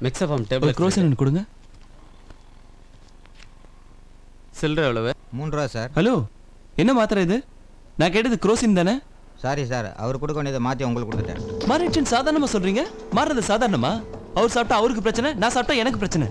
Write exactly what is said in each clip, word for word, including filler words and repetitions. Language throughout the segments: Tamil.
மிக்ஸஃபார்ம் டேப்லெட் க்ரோசன் கொடுங்க. சில்லறை எவ்வளவு? மூணு ரூபா சார். ஹலோ, என்ன மாத்திரை இது? நான் கேட்டது க்ரோசின் தானே? சாரி சார், அவர் கொடுக்க வேண்டியதை மாற்றி உங்களுக்கு கொடுத்துட்டேன். மாறிடுச்சுன்னு சாதாரணமாக சொல்கிறீங்க? மாறுறது சாதாரணமா? அவர் சாப்பிட்டா அவருக்கு பிரச்சனை, நான் சாப்பிட்டா எனக்கு பிரச்சனை.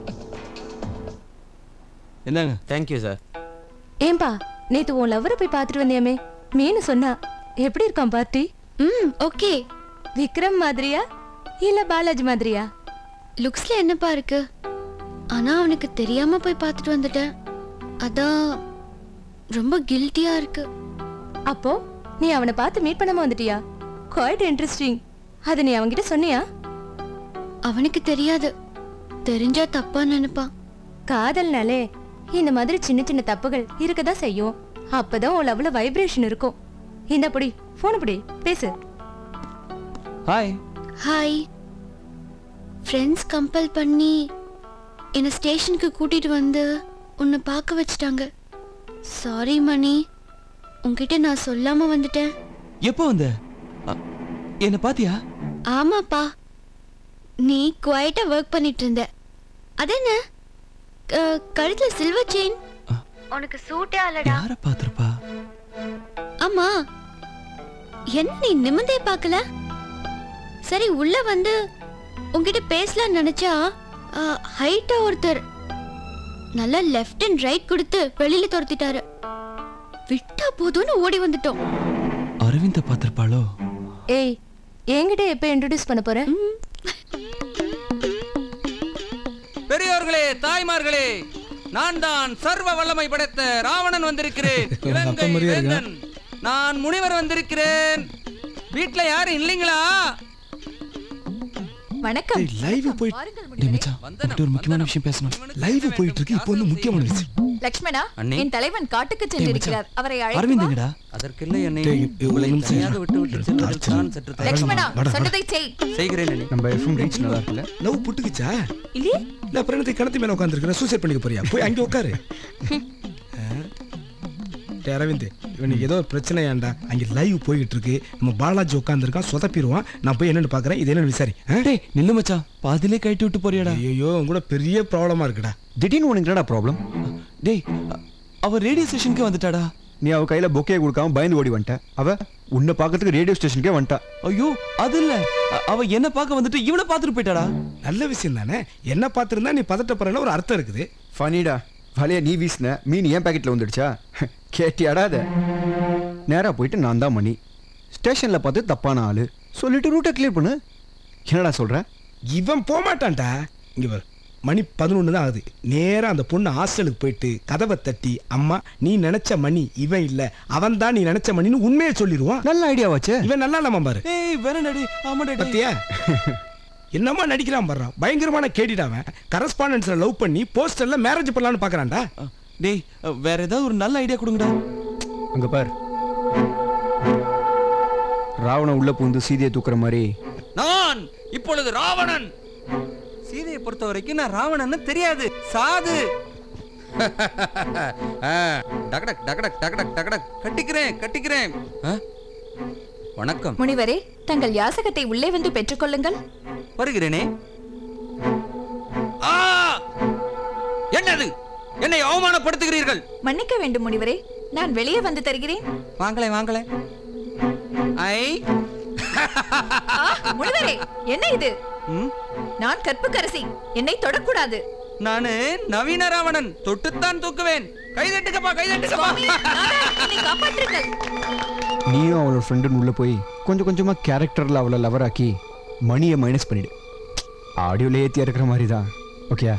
என்னங்க? Thank you sir. ஏன்பா நேத்து உன் லவ்வரை போய் பார்த்துட்டு வந்தியாமே, மீனு சொன்னா எப்படி இருக்கான் பார்ட்டி? ம் ஓகே. விக்ரம் மாதிரியா இல்ல பாலாஜி மாதிரியா? லுக்ஸ்ல என்னப்பா இருக்கு, ஆனா அவனுக்கு தெரியாம போய் பார்த்துட்டு வந்துட்டேன். அதான் ரொம்ப கில்ட்டியா இருக்கு. அப்போ நீ அவனை பார்த்து மீட் பண்ணாம வந்துட்டியா? Quite interesting. அது நீ அவன்கிட்ட சொன்னியா? அவனுக்கு தெரியாது, தெரிஞ்சா தப்பா நினைப்பான். காதல்னாலே இந்த மாதிரி சின்ன சின்ன தப்புகள் இருக்கதான் செய்யும். அப்பதான் உன் லவ்ல வைப்ரேஷன் இருக்கும். இந்த புடி போன் புடி பேசு. ஹாய். ஹாய். ஃப்ரெண்ட்ஸ் கம்பல் பண்ணி என்ன ஸ்டேஷனுக்கு கூட்டிட்டு வந்து உன்னை பார்க்க வச்சிட்டாங்க. சாரி மணி, உன்கிட்ட நான் சொல்லாம வந்துட்டேன். எப்போ வந்த? என்ன பாத்தியா? ஆமாப்பா, நீ குவைட்டா ஒர்க் பண்ணிட்டு இருந்த. அதென்ன கழுத்துல சில்வர் செயின்? உனக்கு சூட்டே ஆலடா. யார பாத்துறப்பா? ஆமா, என்ன நீ நிமிந்தே பார்க்கல? சரி, உள்ள வந்து உன்கிட்ட பேசலாம் நினைச்சா ஹைட்டா ஒருத்தர் நல்லா லெஃப்ட் அண்ட் ரைட் கொடுத்து வெளியில துரத்திட்டாரு. விட்டா போதும்னு ஓடி வந்துட்டோம். அரவிந்த பாத்திருப்பாளோ? ஏய், என்கிட்ட எப்ப இன்ட்ரோடியூஸ் பண்ண போற? பெரியோர்களே, தாய்மார்களே, நான் தான் சர்வ வல்லமை படைத்த ராவணன் வந்திருக்கிறேன். இலங்கை வேந்தன். நான் முனிவர் வந்திருக்கிறேன். வீட்ல யாரும் இல்லீங்களா? வணக்கம். லைவ் போய் டேய் மச்சான், ஒரு முக்கியமான விஷயம் பேசணும். லைவ் போயிட்டு இருக்கு. இப்போ வந்து முக்கியமான விஷயம். லக்ஷ்மணா, என் தலைவன் காட்டுக்கு சென்றிருக்கிறார். அவரை அழைத்து வா. அரவிந்தங்கடா. அதற்கில்லை என்னை உங்களை தனியாக விட்டு விட்டு சென்றதில் தான் சற்று தவறு. லக்ஷ்மணா, சொன்னதை செய். செய்கிறேன் அண்ணி. நம்ம எஃப்எம் ரீச் நல்லா இருக்குல்ல? லவ் புட்டுக்குச்சா? இல்லையே. இல்ல, பிரணத்தை கணத்து மேல உட்கார்ந்திருக்கற. சூசைட் பண்ணிக்க போறியா? போய் அங்க உட்காரு. டேய் அரவிந்த், இவனுக்கு ஏதோ பிரச்சனையாண்டா. அங்க லைவ் போயிட்டு இருக்கு. நம்ம பாலாஜி உட்கார்ந்திருக்கான், சொதப்பிடுவான். நான் போய் என்னன்னு பாக்குறேன். இது என்னன்னு விசாரி. டேய் நில்லு மச்சான், பாதிலே கைட்டி விட்டு போறியாடா? ஐயோ, உங்க கூட பெரிய ப்ராப்ளமா இருக்குடா. திடீர்னு உனக்கு என்னடா ப்ராப்ளம்? டேய், அவ ரேடியோ ஸ்டேஷனுக்கு வந்துட்டாடா. நீ அவ கையில பொக்கே கொடுக்காம பயந்து ஓடி வந்துட்ட. அவ உன்னை பார்க்கறதுக்கு ரேடியோ ஸ்டேஷனுக்கே வந்துட்டா. ஐயோ, அது இல்ல, அவ என்ன பார்க்க வந்துட்டு இவனை பார்த்துட்டு போயிட்டாடா. நல்ல விஷயம் தானே. என்ன பார்த்திருந்தா நீ பதட்டப்படுறல ஒரு அர்த்தம் இருக்குது. ஃபனிடா. வலைய நீ வீசின மீன் ஏன் பாக்கெட்ல வந்துடுச்சா? கேட்டியாடா? அத நேரா போயிட்டு நான் தான் மணி ஸ்டேஷன்ல பார்த்து தப்பான ஆளு சொல்லிட்டு ரூட்டை கிளியர் பண்ணு. என்னடா சொல்ற? இவன் போமாட்டான்டா. இங்க பாரு, மணி பதினொன்று தான் ஆகுது. நேராக அந்த பொண்ணு ஹாஸ்டலுக்கு போயிட்டு கதவை தட்டி, அம்மா நீ நினைச்ச மணி இவன் இல்லை, அவன் தான் நீ நினைச்ச மணின்னு உண்மையை சொல்லிடுவான். நல்ல ஐடியாவாச்சு. இவன் நல்லா இல்லாம பாரு. ஏய் வேற நடி. ஆமாடா. பத்தியா என்னமா நடிக்கிறான் பாடுறான். பயங்கரமான கேட்டிடாவன். கரஸ்பாண்டன்ஸ்ல லவ் பண்ணி போஸ்டர்ல மேரேஜ் பண்ணலான்னு பாக்குறான்டா. டேய், வேற ஏதாவது ஒரு நல்ல ஐடியா கொடுங்கடா. அங்க பார், ராவணன் உள்ள பூந்து சீதையை தூக்குற மாதிரி நான் இப்பொழுது ராவணன். சீதையை பொறுத்த வரைக்கும் நான் ராவணன் தெரியாது, சாது. டகடக் டகடக் டகடக் டகடக் கட்டிக்கிறேன் கட்டிக்கிறேன். வணக்கம் முனிவரே, தங்கள் யாசகத்தை உள்ளே வந்து பெற்றுக்கொள்ளுங்கள். வருகிறேனே. என்னது? என்னை அவமானப்படுத்துகிறீர்கள். மன்னிக்க வேண்டும் முனிவரே, நான் வெளியே வந்து தருகிறேன். வாங்களே வாங்களே. ஐ முனிவரே, என்ன இது? நான் கற்புக்கரசி, என்னை தொடக்கூடாது. நானு நவீன ராவணன், தொட்டுத்தான் தூக்குவேன். கைதட்டுக்கப்பா கைதட்டுக்கப்பா. காப்பாற்றுங்கள். நீயும் அவளோட ஃப்ரெண்டுன்னு உள்ள போய் கொஞ்சம் கொஞ்சமா கேரக்டர்ல அவளை லவர் ஆக்கி மணியை மைனஸ் பண்ணிடு. ஆடியோல ஏத்தியா இருக்கிற மாதிரி தான். ஓகேயா?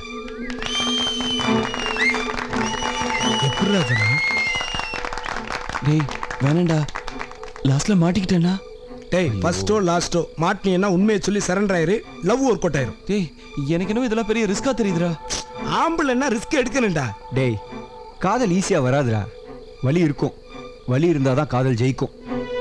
டேய் வேணாண்டா, லாஸ்ட்ல மாட்டிக்கிட்டேனா? டேய், ஃபர்ஸ்டோ லாஸ்டோ மாட்டினீன்னா உண்மையை சொல்லி சரண்டர் ஆயிரு. லவ் ஒர்க் அவுட் ஆயிரும். டேய், எனக்கு என்ன இதெல்லாம் பெரிய ரிஸ்கா தெரியுதுடா. ஆம்பளைன்னா ரிஸ்க் எடுக்கணும்டா. டேய், காதல் ஈஸியா வராதுடா. வலி இருக்கும். வலி இருந்தாதான் காதல் ஜெயிக்கும்.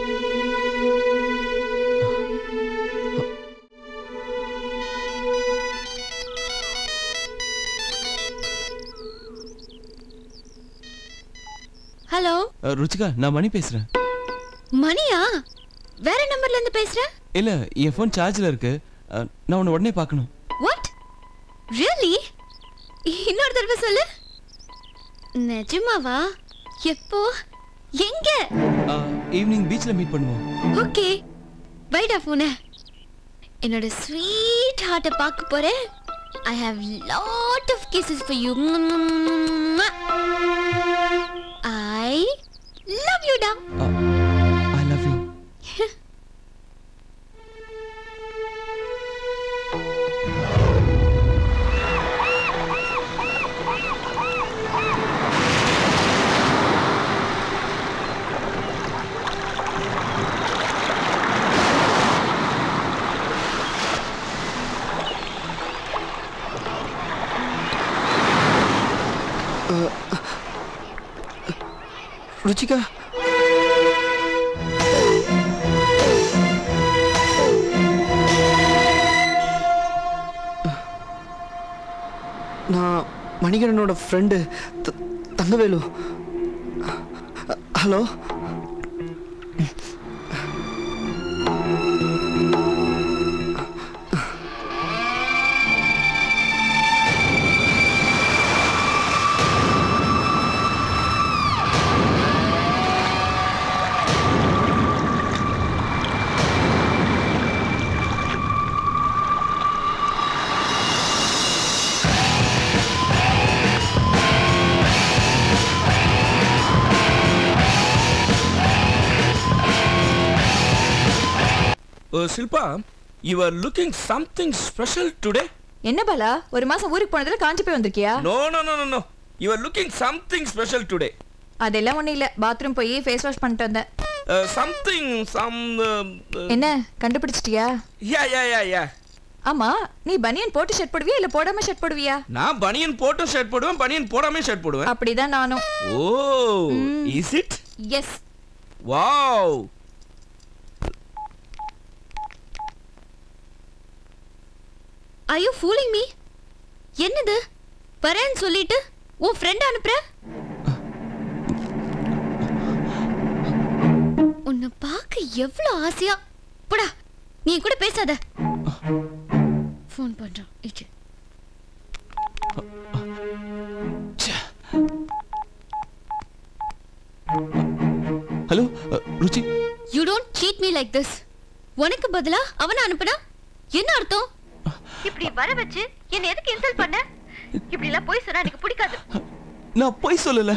ஹலோ ருச்சிகா, நான் மணி பேசுறேன். மணியா? வேற நம்பர்ல இருந்து பேசுற? இல்ல, என் ஃபோன் சார்ஜ்ல இருக்கு. நான் உன்னை உடனே பார்க்கணும். வாட்? ரியலி? இன்னொரு தடவை சொல்லு. நிஜமாவா? எப்போ? எங்க? ஈவினிங் பீச்ல மீட் பண்ணுவோம். ஓகே. வைடா போன. என்னோட ஸ்வீட் ஹார்ட்ட பார்க்க போறேன். I have lot of kisses for you. I love you, da. Uh, I love you. Ruchika, நான் மணிகண்டனோட friend Thangavelu. Hello. Shilpa, you are looking something special today. என்ன பாலா, ஒரு மாசம் ஊருக்கு போனதுல காஞ்சி போய் வந்திருக்கியா? No no no no no. You are looking something special today. அதெல்லாம் ஒண்ணு இல்ல, பாத்ரூம் போய் ஃபேஸ் வாஷ் பண்ணிட்டு வந்தேன். Uh, something some uh, uh, என்ன கண்டுபிடிச்சிட்டியா? Yeah yeah yeah yeah. ஆமா, நீ பனியன் போட்டு ஷர்ட் போடுவியா இல்ல போடாம ஷர்ட் போடுவியா? நான் பனியன் போட்டு ஷர்ட் போடுவேன், பனியன் போடாம ஷர்ட் போடுவேன். அப்படிதான் நானும். Oh, is it? Yes. Wow. Are you fooling me? என்னது? வரேன்னு சொல்லிட்டு உன் ஃப்ரெண்ட் அனுப்புற? உன்னை பார்க்க எவ்வளவு ஆசையா. போடா, நீ கூட பேசாத. ஃபோன் பண்றான். இச்சு. Hello Ruchi. You don't cheat me like this. உனக்கு பதிலா அவனை அனுப்புனா என்ன அர்த்தம்? இப்படி வர வச்சு என்ன எதுக்கு இன்சல்ட் பண்ண? இப்படி எல்லாம் போய் சொன்னா எனக்கு பிடிக்காது. நான் போய் சொல்லல.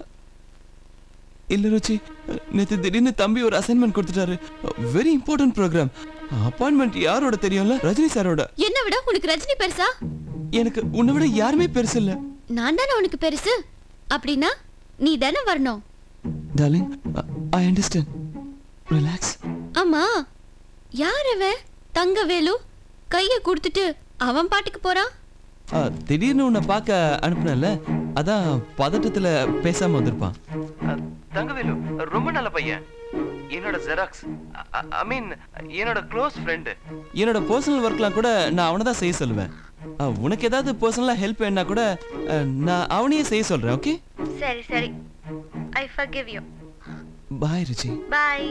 இல்ல ருச்சி, நேத்து திடீர்னு தம்பி ஒரு அசைன்மெண்ட் கொடுத்துட்டாரு. Very important program. அப்பாயின்மெண்ட் யாரோட தெரியும்ல? ரஜினி சாரோட. என்ன விட உனக்கு ரஜினி பெருசா? எனக்கு உன்னை விட யாருமே பெருசு இல்ல. நான் தானே உனக்கு பெருசு. அப்படின்னா நீ தானே வரணும். Darling, I understand. ரிலாக்ஸ். ஆமா, யார் அவன்? தங்கவேலு கையை கொடுத்துட்டு அவன் பாட்டுக்கு போறான். திடீர்னு உன்னை பார்க்க அனுப்புனல, அதான் பதட்டத்துல பேசாம வந்திருப்பான். தங்கவேலு ரொம்ப நல்ல பையன். என்னோட ஜெராக்ஸ், ஐ மீன் என்னோட க்ளோஸ் ஃப்ரெண்ட். என்னோட பர்சனல் ஒர்க்லாம் கூட நான் அவனை தான் செய்ய சொல்லுவேன். உனக்கு ஏதாவது பர்சனலா ஹெல்ப் வேணா கூட நான் அவனையே செய்ய சொல்றேன். ஓகே? சரி சரி. I forgive you. பாய் ருச்சி. பாய்.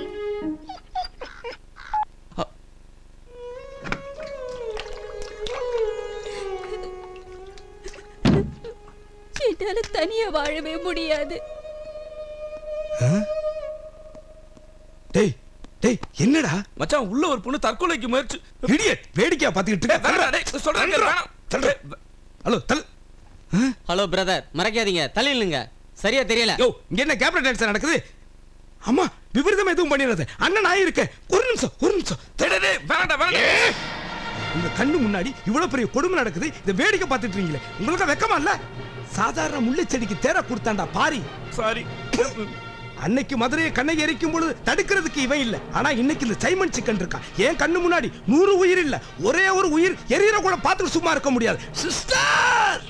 என்னால தனியா வாழவே முடியாது. டேய் டேய், என்னடா மச்சான், உள்ள ஒரு பொண்ணு தற்கொலைக்கு முயற்சி. இடியட், வேடிக்கையா பாத்துக்கிட்டு இருக்க. சொல்றேன். ஹலோ தல். ஹலோ பிரதர், மறக்காதீங்க, தள்ளிடுங்க. சரியா தெரியல. யோ, இங்க என்ன கேப்டன் டான்ஸ் நடக்குது? அம்மா, விபரீதம் எதுவும் பண்ணிராத. அண்ணன் நான் இருக்கேன். ஒரு நிமிஷம் ஒரு நிமிஷம். டேய் டேய், வேண்டாம் வேண்டாம். உங்க கண்ணு முன்னாடி இவ்வளவு பெரிய கொடுமை நடக்குது, இந்த வேடிக்கை பார்த்துட்டு இருக்கீங்களே, உங்களுக்கு வெக்கமா இல்ல? சாதாரண முள்ளு செடிக்கு தேர கொடுத்தாண்டா பாரி. சாரி. அன்னைக்கு மதுரையை கண்ணை எரிக்கும் பொழுது தடுக்கிறதுக்கு இவன் இல்ல. ஆனா இன்னைக்கு இந்த சைமன் சிக்கன் இருக்கான். ஏன் கண்ணு முன்னாடி நூறு உயிர் இல்ல, ஒரே ஒரு உயிர் எரியற கூட பார்த்துட்டு சும்மா இருக்க முடியாது. சிஸ்டர்,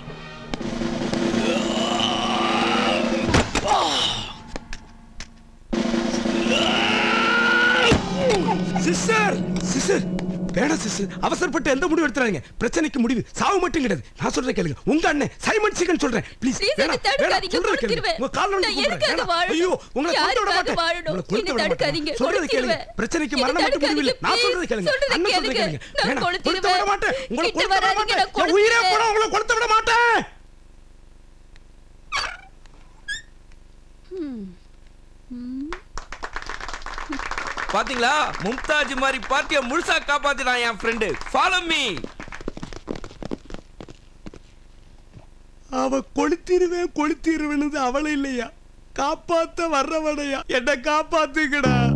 சிஸ்டர், சிஸ்டர், வேணா சிஸ்டர், அவசரப்பட்டு எந்த முடிவு எடுத்துறாங்க. பிரச்சனைக்கு முடிவு சாவு மட்டும் கிடையாது. நான் சொல்றேன் கேளுங்க. உங்க அண்ணன் சைமன் சிங்கன் சொல்றேன். ப்ளீஸ் வேணா வேணா சொல்றேன் கேளுங்க. உங்க கால்ல வந்து கும்பிடுறேன். ஐயோ உங்களை கொல்ல விட மாட்டேன். உங்களை கொல்ல விட மாட்டேன். சொல்றது கேளுங்க. பிரச்சனைக்கு மரணம் மட்டும் முடிவு இல்ல. நான் சொல்றது கேளுங்க. அண்ணன் சொல்றது கேளுங்க. வேணா கொல்ல விட மாட்டேன். உங்களை கொல்ல விட மாட்டேன். என் உயிரே போனா உங்களை கொல்ல விட மாட்டேன். பாத்தீங்களா, மும்தாஜ் மாதிரி பார்ட்டியை முழுசா காப்பாத்தினான் என் ஃப்ரெண்டு. Follow me. அவ கொளுத்திருவேன் கொளுத்திருவேன்னு அவளை இல்லையா, காப்பாத்த வர்றவனையா. என்ன காப்பாத்துக்கடா.